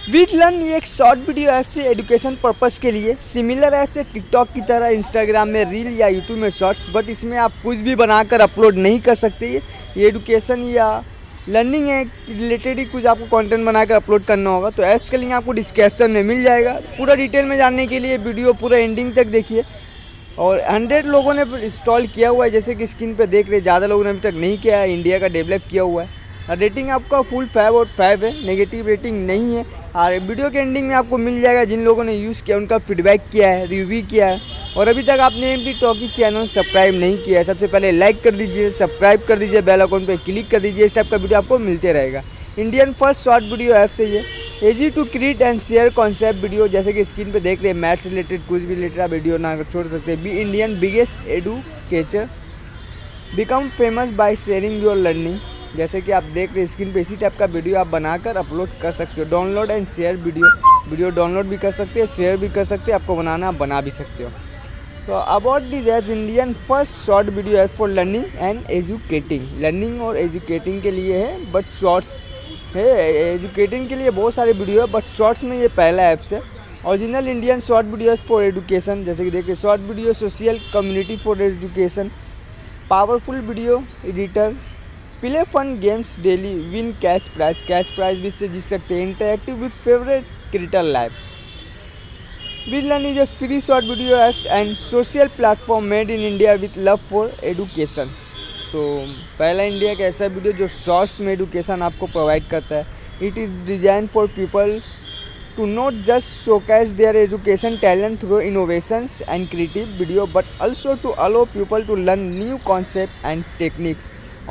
वीटलर्न ये एक short video app से एजुकेशन पर्पस के लिए सिमिलर ऐप से टिकटॉक की तरह इंस्टाग्राम में रील या यूट्यूब में शॉर्ट्स, बट इसमें आप कुछ भी बनाकर अपलोड नहीं कर सकते। ये एजुकेशन या लर्निंग है रिलेटेड ही कुछ आपको कंटेंट बनाकर अपलोड करना होगा। तो ऐप्स का लिंक आपको डिस्क्रिप्शन में मिल जाएगा। पूरा डिटेल में जानने के लिए वीडियो पूरा एंडिंग तक देखिए। और 100 लोगों ने इंस्टॉल किया हुआ है, जैसे कि स्क्रीन पे देख रहे हैं। ज़्यादा लोगों ने अभी तक नहीं किया है, इंडिया का डेवलप किया हुआ है। रेटिंग आपका फुल 5/5 है, नेगेटिव रेटिंग नहीं है। और वीडियो के एंडिंग में आपको मिल जाएगा जिन लोगों ने यूज़ किया उनका फीडबैक किया है, रिव्यू किया है। और अभी तक आपने एमटी टॉकी चैनल सब्सक्राइब नहीं किया है, सबसे पहले लाइक कर दीजिए, सब्सक्राइब कर दीजिए, बेल आइकन पे क्लिक कर दीजिए। इस टाइप का वीडियो आपको मिलते रहेगा। Indian first short video app से ये easy to create and share concept video, जैसे कि स्क्रीन पे देख रहे हैं। मैथ्स रिलेटेड कुछ भी रिलेटेड आप वीडियो ना छोड़ सकते हैं। Be Indian biggest educator, become famous by sharing your learning, जैसे कि आप देख रहे हैं स्क्रीन पे। इसी टाइप का वीडियो आप बनाकर अपलोड कर सकते हो। Download and share video download भी कर सकते हैं, शेयर भी कर सकते हैं। आपको बनाना आप बना भी सकते हो। तो about this app, Indian first short video app for learning and educating. Learning और एजुकेटिंग के लिए है, बट शॉर्ट्स है। एजुकेटिंग के लिए बहुत सारे वीडियो है, बट शॉर्ट्स में ये पहला ऐप्स है। Original Indian short videos for education, जैसे कि देखिए short video social community for education, powerful video editor, play fun games daily, win cash prize भी से जीत सकते हैं। Interactive with favourite creator live. वीटलर्न is a free short video app and social platform made in India with love for education. तो पहला India का ऐसा वीडियो जो शॉर्ट्स में एजुकेशन आपको प्रोवाइड करता है। It is design for people to not just showcase their education talent through innovations and creative video, but also to allow people to learn new concepts and techniques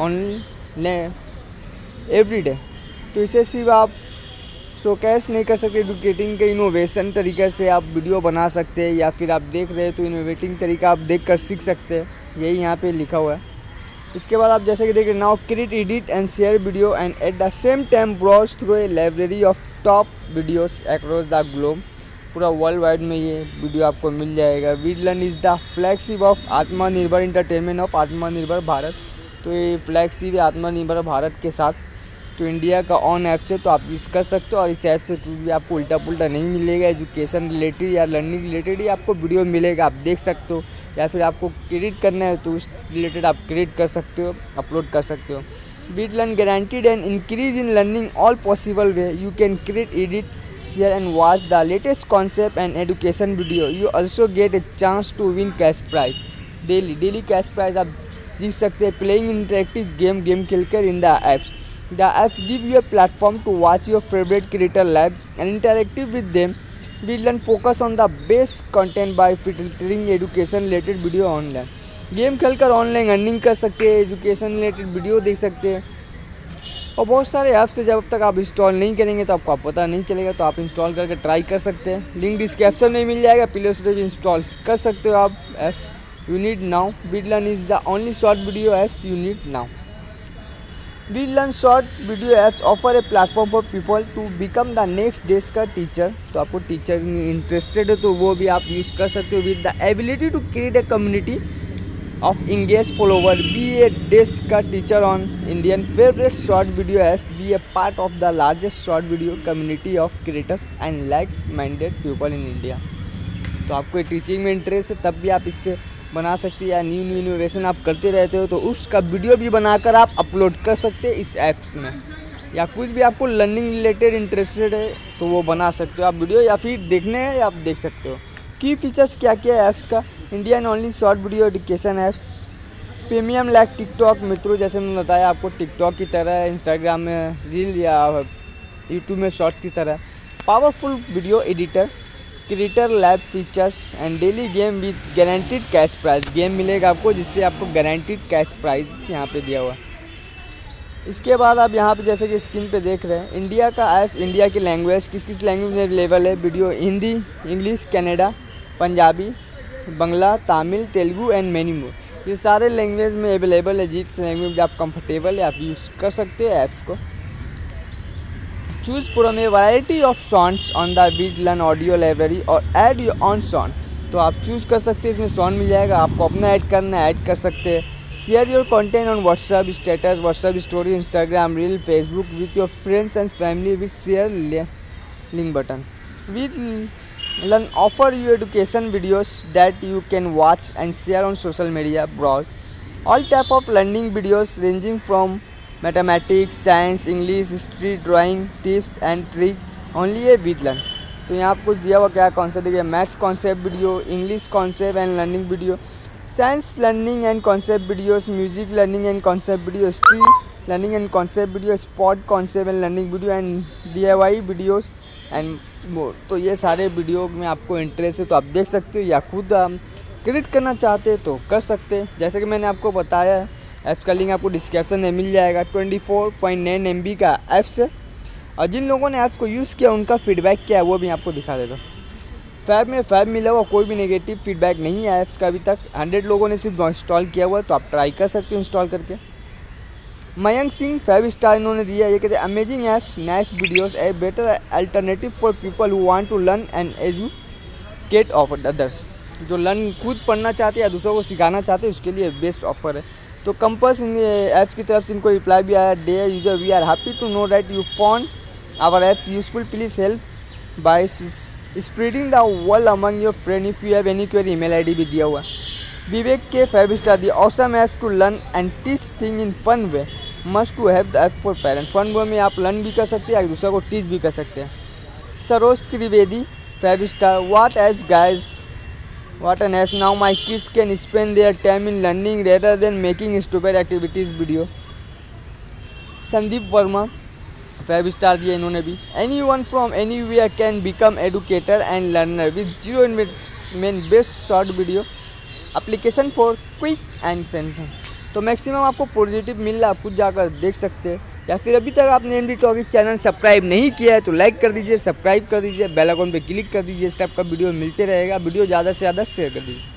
only every day। तो इसे सिर्फ आप showcase नहीं कर सकते, educating के innovation तरीके से आप वीडियो बना सकते हैं, या फिर आप देख रहे हैं तो इनोवेटिंग तरीका आप देख कर सीख सकते हैं। यही यहाँ पे लिखा हुआ है। इसके बाद आप जैसे कि देखिए, now create edit and share video and at the same time browse through a library of top videos across the globe. पूरा वर्ल्ड वाइड में ये वीडियो आपको मिल जाएगा। वीटलर्न इज़ द फ्लैगशिप ऑफ आत्मनिर्भर इंटरटेनमेंट ऑफ आत्मनिर्भर भारत। तो ये फ्लैगशिप है आत्मनिर्भर भारत के साथ। तो इंडिया का ऑन ऐप से तो आप यूज़ कर सकते हो। और इस ऐप से भी आपको उल्टा पुल्टा नहीं मिलेगा। एजुकेशन रिलेटेड या लर्निंग रिलेटेड ही आपको वीडियो मिलेगा, आप देख सकते हो। या फिर आपको क्रिएट करना है तो उस रिलेटेड आप क्रिएट कर सकते हो, अपलोड कर सकते हो। वीटलर्न guaranteed and increase in learning all possible way. You can create, edit, share and watch the latest concept and education video. You also get a chance to win cash prize daily cash prize आप जीत सकते हैं। Playing interactive game खेलकर in the apps. The apps give you a platform to watch your favorite creator live and interactive with them. वीटलर्न focus on the best content by filtering education related video online। Game खेलकर online earning कर सकते हैं, education related video देख सकते हैं। और बहुत सारे ऐप्स है, जब तक आप इंस्टॉल नहीं करेंगे तो आपको पता नहीं चलेगा। तो आप इंस्टॉल करके ट्राई कर सकते हैं। लिंक डिस्क्रिप्शन में मिल जाएगा, प्ले स्टोर से इंस्टॉल कर सकते हो आप ऐप। You need now. वीटलर्न is the only short video apps you need now. वीटलर्न short video apps offer a platform for people to become the next days का टीचर। तो आपको टीचर में इंटरेस्टेड है तो वो भी आप यूज़ कर सकते हो। With the ability to create a community of engage follower, be a days का teacher on Indian favourite short video app, be a part of the largest short video community of creators and like minded people in India. तो आपको teaching में interest है तब भी आप इससे बना सकते हैं, या न्यू इनोवेशन आप करते रहते हो तो उसका वीडियो भी बनाकर आप अपलोड कर सकते हैं इस ऐप्स में। या कुछ भी आपको लर्निंग रिलेटेड इंटरेस्टेड है तो वो बना सकते हो आप वीडियो, या फिर देखने हैं या आप देख सकते हो। की फीचर्स क्या क्या है ऐप्स का। Indian only short video education apps, premium like TikTok Mitron, जैसे मैंने बताया आपको टिकटॉक की तरह, इंस्टाग्राम में रील या यूट्यूब में शॉर्ट्स की तरह। Powerful video editor, creator lab features and daily game with guaranteed cash prize. Game मिलेगा आपको जिससे आपको गारंटीड कैश प्राइज यहाँ पे दिया हुआ है। इसके बाद आप यहाँ पे जैसे कि स्क्रीन पे देख रहे हैं, इंडिया का ऐप, इंडिया की लैंग्वेज किस किस लैंग्वेज में अवेलेबल है। Video Hindi, English, Kannada, Punjabi, Bangla, Tamil, Telugu and many more. ये सारे लैंग्वेज में अवेलेबल है। जिस लैंग्वेज में आप कंफर्टेबल है आप यूज़ कर सकते हैं ऐप्स को। Choose from a variety of songs on the वीटलर्न ऑडियो लाइब्रेरी और ऐड योर ऑन सॉन्ग। तो आप चूज़ कर सकते हैं, इसमें सॉन्ग मिल जाएगा, आपको अपना ऐड करना है, ऐड कर सकते हैं। Share your content on WhatsApp status, WhatsApp story, Instagram reel, Facebook with your friends and family with share link button. We learn offer you education videos that you can watch and share on social media. Browse all type of learning videos ranging from mathematics, science, English, history, drawing, tips and trick. Only a with learn. तो यहाँ आपको दिया हुआ क्या concept देखिए, maths concept video, English concept and learning video, science learning and concept videos, music learning and concept video, history learning and concept video, sport concept and learning video and DIY videos and more. तो ये सारे video में आपको interest है तो आप देख सकते हो, या खुद क्रिएट करना चाहते हैं तो कर सकते हैं। जैसे कि मैंने आपको बताया है, ऐप्स का लिंक आपको डिस्क्रिप्शन में मिल जाएगा। 24.9 MB का ऐप्स है, और जिन लोगों ने ऐप्स को यूज़ किया उनका फीडबैक क्या है वो भी आपको दिखा देता हूँ। 5 में 5 मिला हुआ, कोई भी नेगेटिव फीडबैक नहीं है ऐप्स का अभी तक। 100 लोगों ने सिर्फ इंस्टॉल किया हुआ है, तो आप ट्राई कर सकते हो इंस्टॉल करके। मयंक सिंह 5 स्टार इन्होंने दिया। ये कहते हैं amazing apps, nice videos, a better alternative for people who want to learn and educate of others. जो लर्न खुद पढ़ना चाहते हैं या दूसरों को सिखाना चाहते हैं उसके लिए बेस्ट ऑफर है। तो कंपस इन ऐप्स की तरफ से इनको रिप्लाई भी आया, dear user we are happy to know that you found our apps useful, please help by spreading the world among your friend, if you have any query email ID भी दिया हुआ है। विवेक के 5 स्टार दिया, awesome apps to learn and teach thing in fun way, must to have the app for parent. Fun way में आप learn भी कर सकते हैं या दूसरों को टीच भी कर सकते हैं। Saroj Trivedi 5 star, what as guys what an app, now my kids can spend their time in learning rather than making stupid activities video. Sandeep Verma 5 star दिया इन्होंने भी, anyone from anywhere can become educator and learner with 0 investment, best short video application for quick and center. तो maximum आपको positive मिल रहा है, आप खुद जाकर देख सकते हैं। या फिर अभी तक आपने MD टॉकिंग चैनल सब्सक्राइब नहीं किया है तो लाइक कर दीजिए, सब्सक्राइब कर दीजिए, बेल आइकन पे क्लिक कर दीजिए। इस टाइप का वीडियो मिलते रहेगा। वीडियो ज़्यादा से ज़्यादा शेयर कर दीजिए।